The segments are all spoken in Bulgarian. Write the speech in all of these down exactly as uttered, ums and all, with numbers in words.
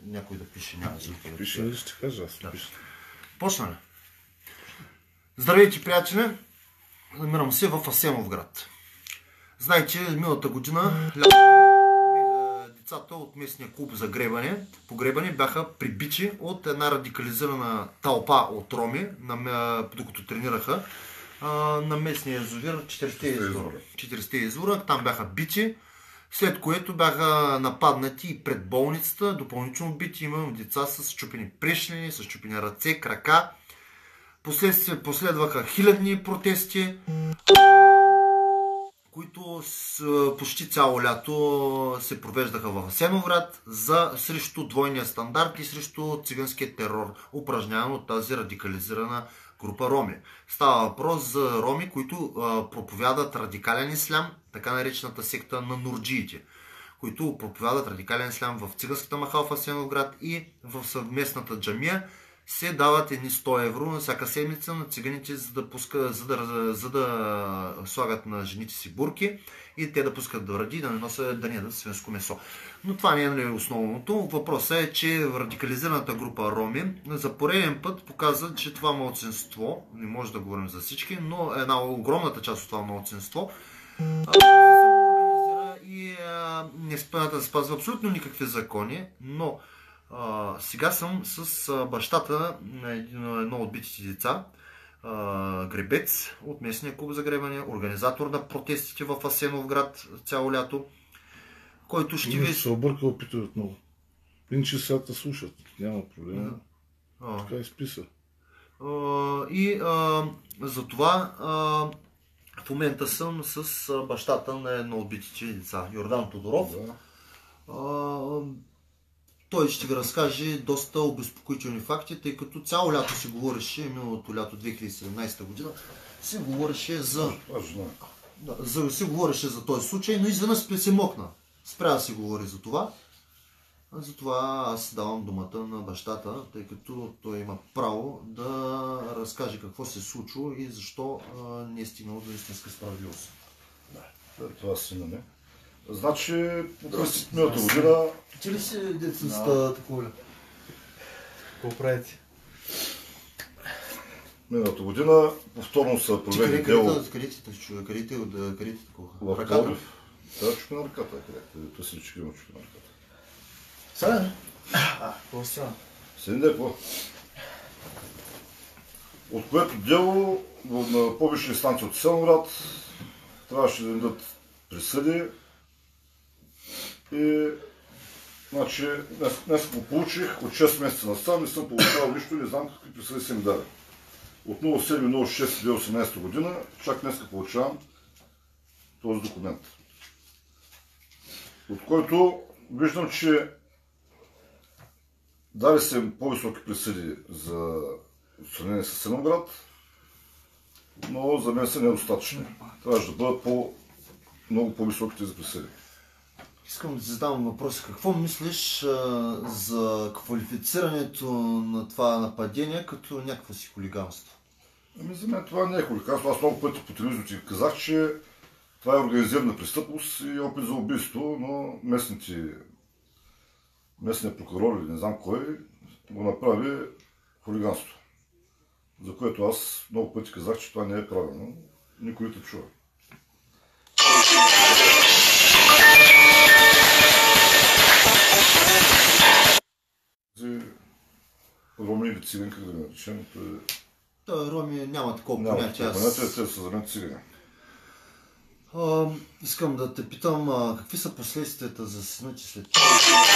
някой да пише, няма да пише. Пише, ще кажа, аз да. пише. Почнали. Здравейте, приятели! Намирам се в Асеновград. Знаете, миналата година децата от местния клуб за гребане, погребане бяха прибити от една радикализирана тълпа от роми, докато тренираха на местния язовир четиридесет извора. Там бяха бити, след което бяха нападнати и пред болницата, допълнително бити. Имам деца с счупени прешлени, с счупени ръце, крака. Последствие последваха хилядни протести, които с, почти цяло лято се провеждаха в Асеновград за срещу двойния стандарт и срещу циганския терор, упражняван от тази радикализирана група роми. Става въпрос за роми, които а, проповядат радикален ислям, така наречената секта на нурджиите, които проповядат радикален ислям в циганската махал в Асеновград и в съвместната джамия. Се дават едни сто евро на всяка седмица на циганите, за да, пуска, за, да, за да слагат на жените си бурки и те да пускат вради и да не носят, да не ядат свинско месо. Но това не е основното. Въпросът е, че радикализираната група роми за пореден път показва, че това малцинство, не може да говорим за всички, но една огромната част от това малцинство се самоорганизира и не спазва абсолютно никакви закони, но Uh, сега съм с uh, бащата на едно от битите деца, uh, гребец от местния клуб за гребане, организатор на протестите в Асеновград цяло лято, който ще ви... се обърка опитват много. Иначе сега те слушат, няма проблема. Uh. Така изписа. Uh, и uh, затова uh, в момента съм с uh, бащата на едно от битите деца, Йордан Тодоров. Да. Uh, Той ще ви разкаже доста обезпокоителни факти, тъй като цяло лято се говореше, миналото лято две хиляди и седемнадесета година, се говореше за, да, за, се говореше за този случай, но изведнъж се мокна. Спря да се говори за това. Затова аз давам думата на бащата, тъй като той има право да разкаже какво се е случило и защо а, не е стигнало до истинска справедливост. Да, това си на не. Значи, през миналата година... Че ли си децата такова ли? Какво правите? Миналата година повторно са провели дело... Къде ти чуя? Къде ти такова? В Пловдив. Да, чупи на ръката. Той си речи има чупи на ръката. Сега не? А, какво става? Седи да е по. От което дело на по-висша инстанция от Асеновград трябваше да дадат присъди. И, значи, днес, днес го получих, от шест месеца насам, не съм получавал нищо, не знам какви присъди са ми дали. От седми шести две хиляди и осемнадесета година, чак днес получавам този документ. От който виждам, че дали се по-високи присъди за сравнение с Асеновград, но за мен са недостатъчни. Трябваше да бъдат по, много по-високи тези присъди. Искам да ти задам въпрос. Какво мислиш а, за квалифицирането на това нападение като някакво си хулиганство? Ами за мен това не е хулиганство. Аз много пъти по телевизията казах, че това е организирана престъпност и опит за убийство, но местните, местният прокурор или не знам кой го направи хулиганство. За което аз много пъти казах, че това не е правилно. Никой не те чува. Роми или цигани, как да ги наречем? Та, роми няма такова няма понятие. Няма понятие, те са за мен цигани. А, искам да те питам, а, какви са последствията за сина ти след това?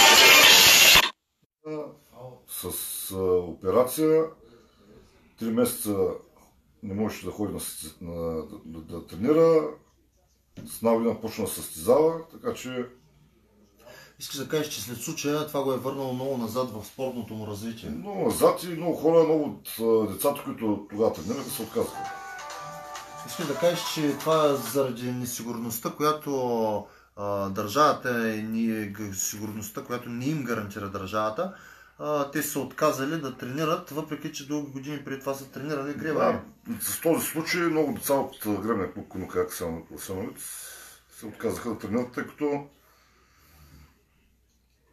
С а, операция, три месеца не можеше да ходи на, на, да, да тренира, с една година почна да състезава, така че... Искаш да кажеш, че след случая това го е върнало много назад в спортното му развитие? Много назад и много хора, много от а, децата, които тогава тренираха, се отказаха. Искаш да кажеш, че това е заради несигурността, която а, държавата, е, сигурността, която не им гарантира държавата, а, те са отказали да тренират, въпреки че дълги години преди това са тренирали гребане. Да, с този случай много деца от гребния клуб Конокаяк Асеновец се отказаха да тренират, тъй като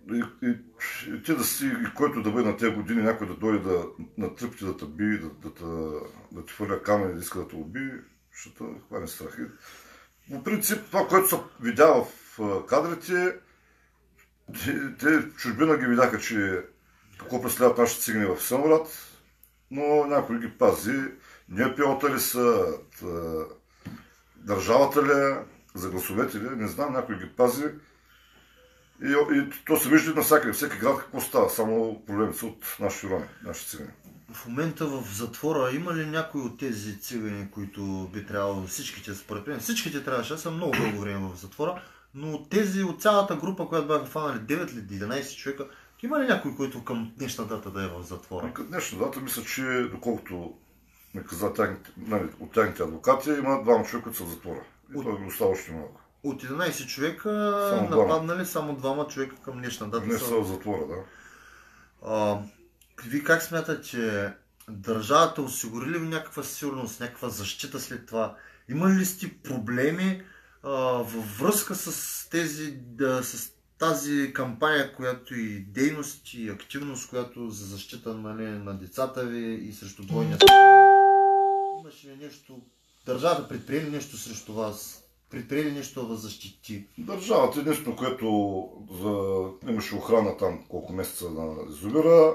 И, и, и ти да си, и който да бъде на тези години, някой да дойде да натръпти, да те би, да, да, да, да ти хвърля камъни, да иска да те уби, ще те хване страх. По принцип, това, което се видя в кадрите, те, те в чужбина ги видяха, че какво представляват нашите цигани в Асеновград, но някой ги пази. НПО-та ли са, тъ, държавата ли, за гласовете ли, не знам, някой ги пази. И, и то се вижда навсякъде, всеки град какво става, само проблеми са от нашите роми, нашите цигани. В момента в затвора има ли някой от тези цигани, които би трябвало всичките, според мен, всичките трябваше, аз съм много дълго време в затвора, но тези от цялата група, която бяха фанали девет или единайсет човека, има ли някой, който към днешна дата да е в затвора? Към днешна дата мисля, че доколкото ме каза тягните, нали, от тягните адвокати, има двама човека, които са в затвора. И от... това ги остава още малко. От единайсет човека само нападнали двама. Само двама човека към днешна дата. Не са в затвора, да. А, вие как смятате, че държавата осигури ли някаква сигурност, някаква защита след това? Има ли сте проблеми а, във връзка с тези, да, с тази кампания, която и дейност и активност, която за защита, нали, на децата ви и срещу двойния? Имаше ли нещо, държавата предприели нещо срещу вас? Предприели нещо да защити? Държавата е нещо, което за... имаше охрана там колко месеца на изолира.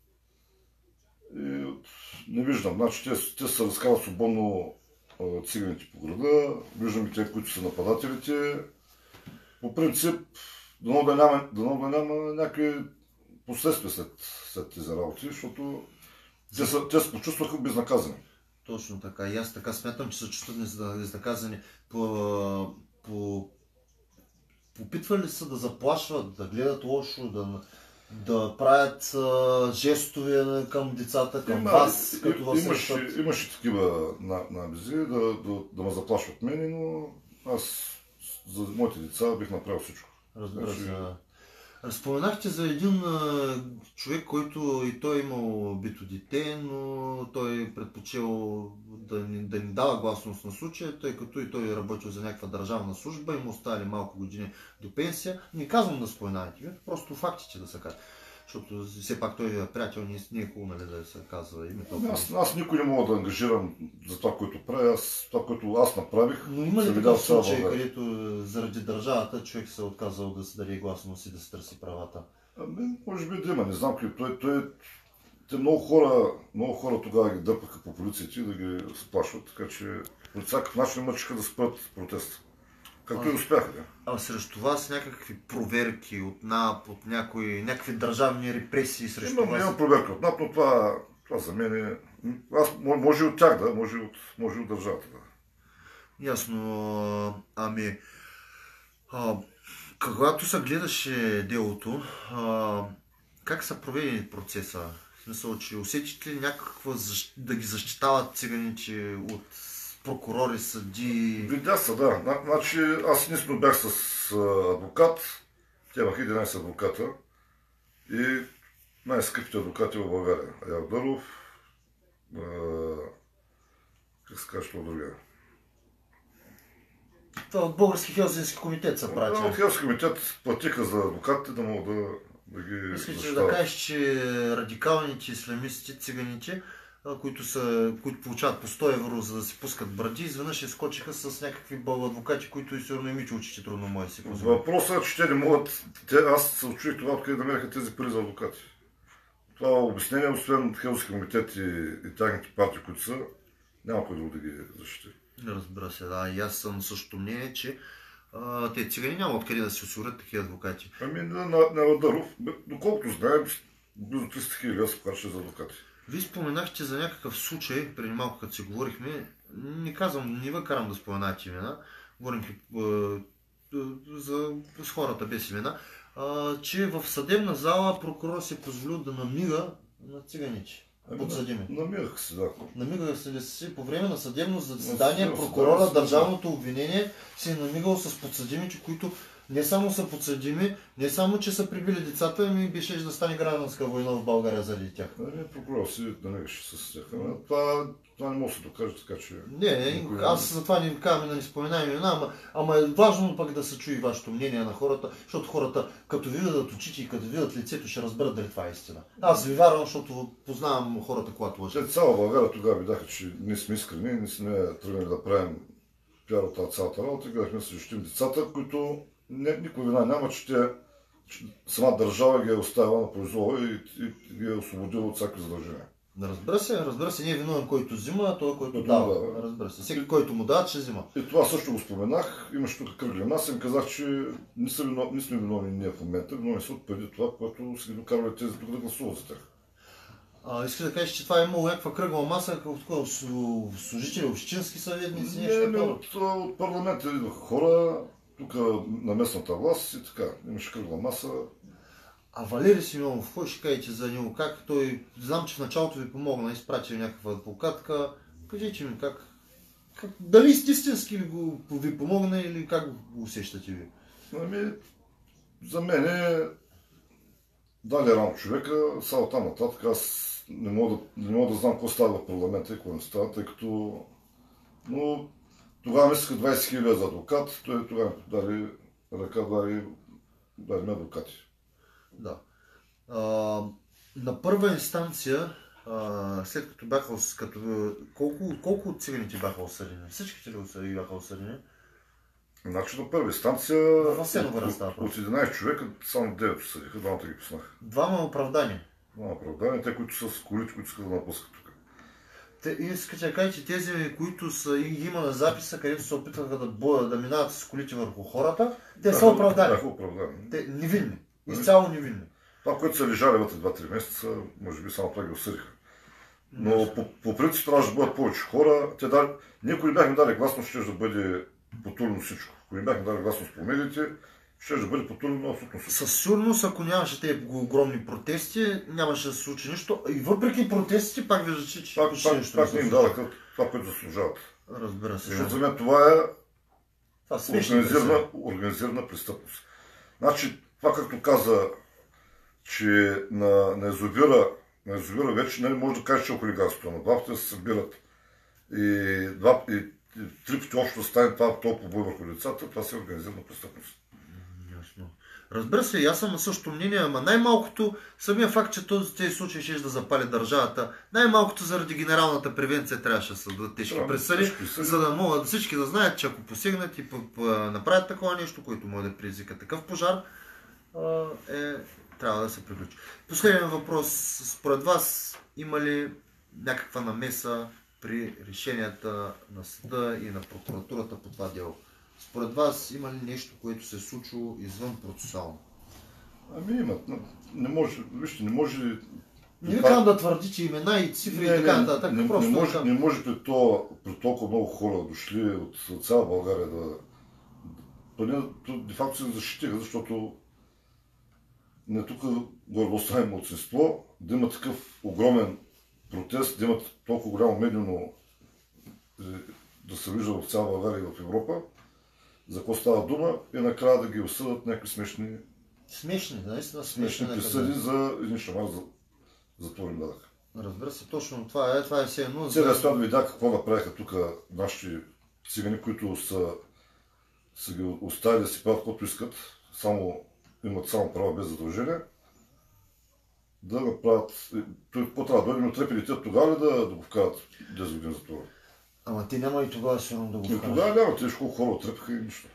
И не виждам. Значи те, те се разказват свободно циганите по града. Виждам и те, които са нападателите. По принцип, дано да няма, дано да няма някакви последствия след, след тези работи, защото те, са, те се почувстваха безнаказани. Точно така. И аз така смятам, че се чувстват безнаказани. По, по, попитвали са да заплашват, да гледат лошо, да, да правят а, жестове към децата, към Има, вас, и, като вас имаше, имаше такива набези да, да, да ме заплашват мене, но аз за моите деца бих направил всичко. Разбира се. Разпоменахте за един а, човек, който и той е имал бито дете, но той предпочел да ни, да ни дава гласност на случая, тъй като и той е работил за някаква държавна служба и му оставили малко години до пенсия. Не казвам да споменавате, просто фактите да се кажат. Защото все пак той е приятел, не, не е хубаво, нали, да се казва името. Аз, аз никой не мога да ангажирам за това, което правя. Аз, това, което аз направих, но има ли такъв случай, където заради държавата човек се е отказал да се даде гласност и да се търси правата? Ами, може би да има, не знам какви. Той, той, те много хора, много хора тогава ги дърпаха по полицията и да ги сплашват, така че по всякакъв начин мъчиха да спрат протеста. Както и успяха, да. А срещу вас някакви проверки от НАП, от някои, някакви държавни репресии срещу Имам, вас? Имам проверка от НАП, но това, това за мен е... Аз, може и от тях, да, може и от, може и от държавата, да. Ясно. Ами, а, когато се гледаше делото, а, как са проведени процеса? В смисъл, че усетите ли някаква защ... да ги защитават циганите от прокурори, съди? Видя са, да. Значи аз единствено бях с адвокат. Те имах единайсет адвоката. И най-скъпите адвокати в България. Аявдаров, как се казва това другия? Това от Български Хелсински комитет са прати. От Хелсински комитет платиха за адвокатите да могат да, да ги Искате да кажеш, че радикалните ислямисти, циганите, които, са, които получават по сто евро, за да си пускат бради, изведнъж изкочиха с някакви адвокати, които и сигурно и Мичо учите трудно може да си позволи. Въпросът е, че те не могат... Те, аз се очудих това, откъде да намериха тези пари за адвокати. Това обяснение, освен Хелсински комитет и, и тягните партии, които са, няма кой друг да ги защити. Разбира се, да. И аз съм същото мнение, че а, те цигани няма откъде да си осигурят такива адвокати. Ами на, на, на Ладаров, доколкото знаем, близо триста хиляди се плаща за адвокати. Вие споменахте за някакъв случай, преди малко като си говорихме, не казвам, не ви карам да споменате имена, говорим за с хората без имена, а, че в съдебна зала прокурор си е позволил да намига на циганите. Подсъдими. Намирах се, да. Намигах се ли си по време на съдебно заседание, прокурора, държавното обвинение си е намигал с подсъдимите, които Не само са подсъдими, не само, че са прибили децата, ами беше да стане гражданска война в България заради тях. Не, прокурор си да не беше с тях. Това, това не може да се докаже, така че... Не, не, аз затова не ви казвам да не споменавам имена, ама, ама е важно пък да се чуи вашето мнение на хората, защото хората, като ви видят очите и като видят лицето, ще разберат дали това е истина. Аз ви вярвам, защото познавам хората, когато лъжат. Цяла България тогава видяха, че ние сме искрени, ние сме тръгнали да правим пиар от тази цялата работа, гледахме да се защитим децата, които не, никой вина няма, че те сама държава ги е оставила на произвола и, и, и ги е освободила от всякакви задължения. Разбира се, разбира се, не е виновен който взима, а той който Който дава. дава. Разбира се, всеки който му дава, ще взима. И това също го споменах, имаше тук кръгли нас и им казах, че не, са виновни, не сме виновни ние в момента, виновни са от преди това, което са ги докарвали тези тук да гласуват за тях. А, искаш да кажеш, че това е имало някаква кръгла маса, като служители, общински съветници, нещо Не, не, такова? от, от парламента идваха хора, тук на местната власт и така, имаше кръгла маса. А Валери Симеонов, какво ще кажете за него? Как той, знам, че в началото ви помогна, изпрати някаква адвокатка. Кажете ми как, как дали истински ли го ви помогна или как го усещате ви? Ами, за мен е дали рано човека, само там нататък аз не мога, да, не мога да знам какво става в парламента и какво не става, тъй като... Но тогава мислеха двайсет хиляди за адвокат, той тогава дали ръка, дали, дали ме адвокати. Да. А, на първа инстанция, а, след като бяха, като, колко, колко от циганите бяха осъдени? Всичките ли бяха осъдени? Значи на първа инстанция В Асеновград от, става от, въпрос. от единайсет човека само девет осъдиха, двамата ги пуснах. Двама оправдани. Двама оправдания, те, които са с колите, които искат да напускат тук. Те, искате да кажете, тези, които са, и има на записа, където се опитваха да, боя, да минават с колите върху хората, те са оправдани. Бяха оправдани. Те невинни. Изцяло невинни. Това, което са лежали вътре два-три месеца, може би само това ги осъдиха. Но по, по принцип трябваше да бъдат повече хора. Те дали, ние, ако ни бяхме дали гласност, ще да бъде потурно всичко. Ако ни бяхме дали гласност по медиите, ще да бъде потурно абсолютно всичко. Със сигурност, ако нямаше тези огромни протести, нямаше да се случи нищо. И въпреки протестите, пак виждате, че Пак, почти пак, нищо пак не не им се случи. дадаха това, което заслужават. Разбира се. Защото за мен това е Това смешно. организирана, организирана престъпност. Значи, това както каза, че на, на езовира, на езовира вече не може да кажеш, че е хулиганство. На два пъти се събират и, два, и, и три пъти общо да стане това толкова бой върху децата, това си е организирана престъпност. Ясно. Разбира се, аз съм на същото мнение, ама най-малкото самия факт, че този тези случаи ще да запали държавата, най-малкото заради генералната превенция трябваше да се дадат тежки присъди, за да могат всички да знаят, че ако посегнат и направят такова нещо, което може да предизвика такъв пожар, е, трябва да се приключи. Последен въпрос. Според вас има ли някаква намеса при решенията на съда и на прокуратурата по това дело? Според вас има ли нещо, което се е случило извън процесуално? Ами имат. Не може, вижте, не може... Не ви казвам да твърдите имена и цифри не, и така не, нататък. Не, просто не, може, да... не може при, то, при толкова много хора дошли от, от цяла България да... Поне де-факто се защитиха, защото не тук горе оставим младсинство, да има такъв огромен протест, да имат толкова голямо медийно да се вижда в цяла България и в Европа, за какво става дума и накрая да ги осъдат някакви смешни, смешни, наистина смешни присъди за един шамар за затвор им дадаха. Разбира се, точно това е, това е все едно. Целият свят видя какво направиха тук нашите цигани, които са, са ги оставили да си правят каквото искат, само, имат само права без задължения, да направят... Какво трябва да дойде, но трепелите тогава ли да, да го вкарат десет години затвора? Ама те няма и тогава сигурно да го И вкарат. тогава няма, те колко хора отрепаха и нищо.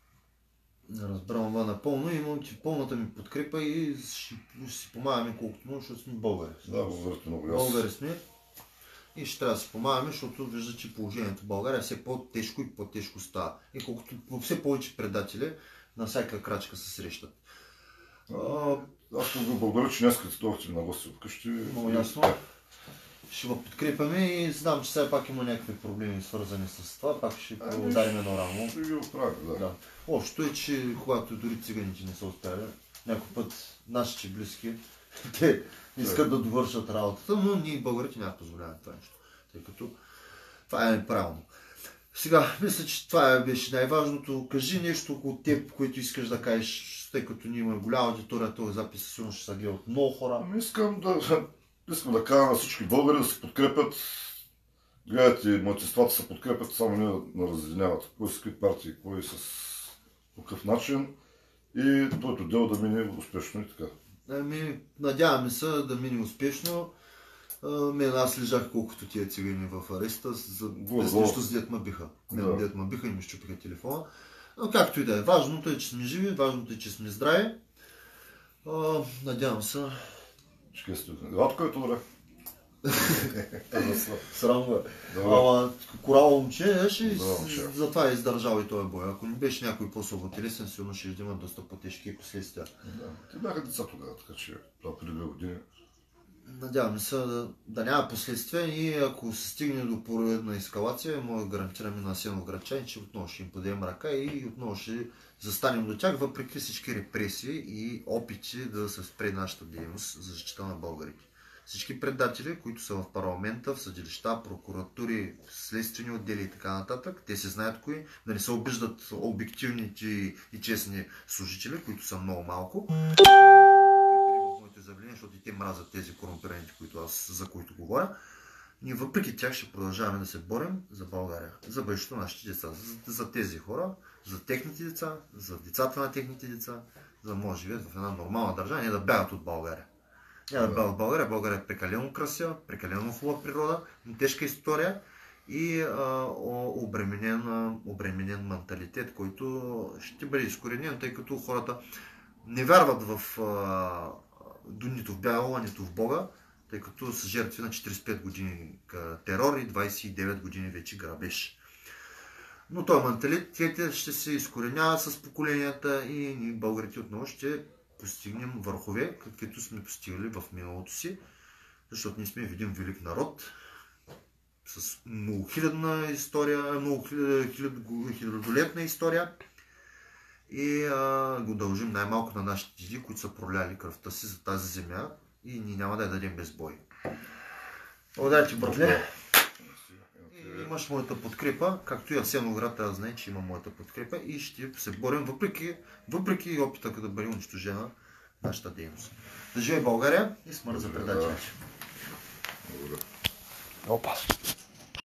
Разбрам това напълно. Имам ти пълната ми подкрепа и ще, ще си помагаме колкото може, защото сме българи. Да, благодаря много. Българи сме и ще трябва да си помагаме, защото вижда, че положението в България все по-тежко и по-тежко става. И колкото все повече предатели на всяка крачка се срещат. А, аз ви благодаря, че днес като дойдохте на гости вкъщи. Много ясно. Ще го подкрепяме и знам, че все пак има някакви проблеми свързани с това. Пак ще ударим едно рамо. Ще ги оправим, да. Да. Общото е, че когато дори циганите не са успяли, някой път нашите близки, те искат да довършат работата, но ние българите няма позволяваме това нещо, тъй като това е неправилно. Сега, мисля, че това беше най-важното. Кажи нещо от теб, което искаш да кажеш, тъй като ние имаме голяма аудитория, този запис сигурно ще се гледа от много хора. Ами искам да, искам да кажа на всички българи да се подкрепят. Гледайте, младсинствата се подкрепят, само не да разединяват. Кой с какви партии, кой с по какъв начин. И твоето дело да мине успешно и така. Ами, надяваме се да мине успешно. Мен аз лежах колкото тия цигани в ареста, за нещо с дет ме биха. Мен да. Дет ме биха и ми щупиха телефона. Но както и да е, важното е, че сме живи, важното е, че сме здрави. Надявам се. Чекай си тук. Гладко е това. Срамно е. Ама корало момче, ще затова е издържал и този бой. Ако не беше някой по-слабо телесен, сигурно ще има доста по-тежки последствия. Да, те бяха деца тогава, така че това преди две години. Надяваме се да, да няма последствия и ако се стигне до поредна ескалация, може да гарантираме на асеновградчани, че отново ще им подем ръка и отново ще застанем до тях, въпреки всички репресии и опити да се спре нашата дейност за защита на българите. Всички предатели, които са в парламента, в съдилища, прокуратури, следствени отдели и така нататък, те се знаят кои, да не се обиждат обективните и честни служители, които са много малко. Заявления, защото и те мразят тези корумпираните, които аз, за които говоря. Ние въпреки тях ще продължаваме да се борим за България, за бъдещето на нашите деца, за, за тези хора, за техните деца, за децата на техните деца, за да могат да живеят в една нормална държава, не да бягат от България. Не да бягат от България. България е прекалено красива, прекалено хубава природа, но тежка история и а, обременен, обременен менталитет, който ще бъде изкоренен, тъй като хората не вярват в а, нито в бяло, нито в Бога, тъй като са жертви на четиридесет и пет години терор и двадесет и девет години вече грабеж. Но този менталитет ще се изкоренява с поколенията и ние българите отново ще постигнем върхове, каквито сме постигали в миналото си, защото ние сме един велик народ с многохилядна история, много хилядолетна история. И а, го дължим най-малко на нашите деди, които са проляли кръвта си за тази земя и ние няма да я дадем без бой. Благодаря ти, братле. И имаш моята подкрепа, както и Асеновград трябва да знае, че има моята подкрепа и ще се борим, въпреки, въпреки опита да бъде унищожена нашата дейност. Да живее България и смърт за предателите. Благодаря. Опа!